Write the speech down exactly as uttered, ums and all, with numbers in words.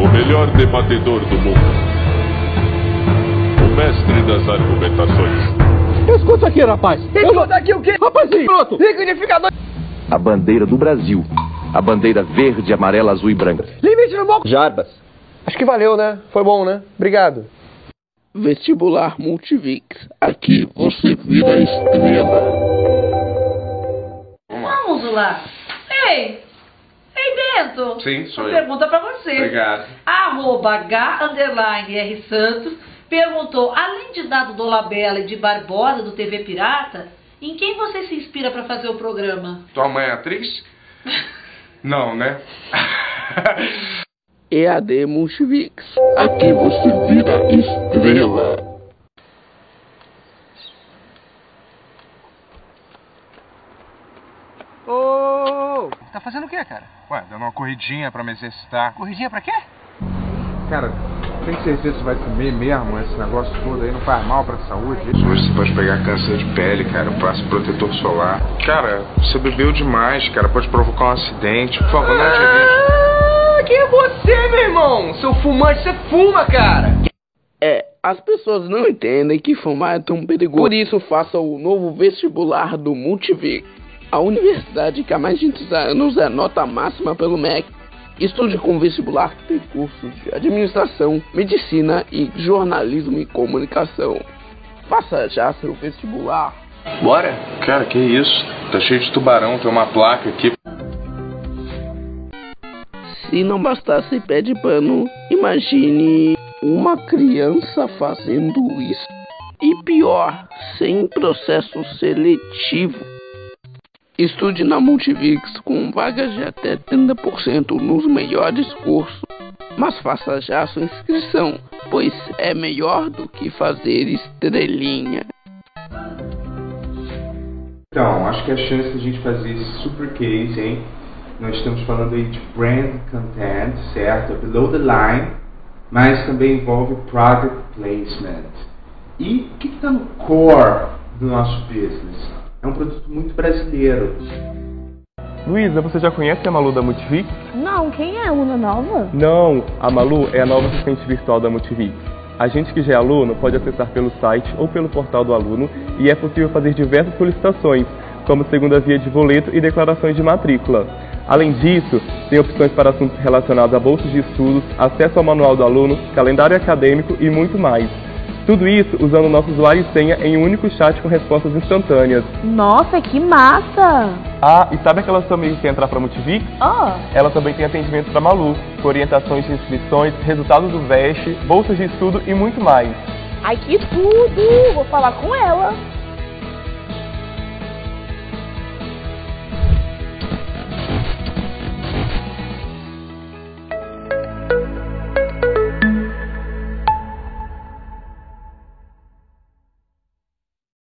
O melhor debatedor do mundo. O mestre das argumentações. Escuta aqui, rapaz. Escuta aqui o quê? Rapazinho, pronto. Liquidificador. A bandeira do Brasil. A bandeira verde, amarela, azul e branca. Limite no banco. Jarbas. Acho que valeu, né? Foi bom, né? Obrigado. Vestibular Multivix. Aqui você vira estrela. Vamos lá. Ei! Ei, Bento! Sim, sou Uma eu. pergunta pra você. Obrigado. Arroba H underline R Santos perguntou, além de Dado Dolabella e de Barbosa do T V Pirata, em quem você se inspira pra fazer o programa? Tua mãe é atriz? Não, né? E A D Multivix. Aqui você vira estrela. Ô, tá fazendo o quê, cara? Ué, dando uma corridinha pra me exercitar. Corridinha pra quê? Cara, tem certeza que você vai comer mesmo esse negócio todo aí? Não faz mal pra saúde? Hoje você pode pegar câncer de pele, cara. Eu passo protetor solar. Cara, você bebeu demais, cara. Pode provocar um acidente. Por favor, não dirija. Ah, quem é você, meu irmão? Seu fumante, você fuma, cara. É, as pessoas não entendem que fumar é tão perigoso. Por isso, faça o novo vestibular do Multivix. A universidade que há mais de trinta anos é nota máxima pelo M E C. Estude com vestibular que tem cursos de administração, medicina e jornalismo e comunicação. Faça já seu vestibular. Bora? Cara, que isso? Tá cheio de tubarão, tem uma placa aqui. Se não bastasse pé de pano, imagine uma criança fazendo isso. E pior, sem processo seletivo. Estude na Multivix com vagas de até trinta por cento nos melhores cursos. Mas faça já sua inscrição, pois é melhor do que fazer estrelinha. Então, acho que a chance de a gente fazer esse super case, hein? Nós estamos falando aí de brand content, certo? É below the line, mas também envolve product placement. E o que está no core do nosso business? É um produto muito brasileiro. Luísa, você já conhece a Malu da Multivix? Não, quem é? Aluna nova? Não, a Malu é a nova assistente virtual da Multivix. A gente que já é aluno pode acessar pelo site ou pelo portal do aluno e é possível fazer diversas solicitações, como segunda via de boleto e declarações de matrícula. Além disso, tem opções para assuntos relacionados a bolsas de estudos, acesso ao manual do aluno, calendário acadêmico e muito mais. Tudo isso usando o nosso usuário e senha em um único chat com respostas instantâneas. Nossa, que massa! Ah, e sabe aquela sua amiga que quer entrar para a Multivix? Oh. Ela também tem atendimento para Malu, com orientações de inscrições, resultados do V E S T, bolsas de estudo e muito mais. Ai, que tudo! Vou falar com ela.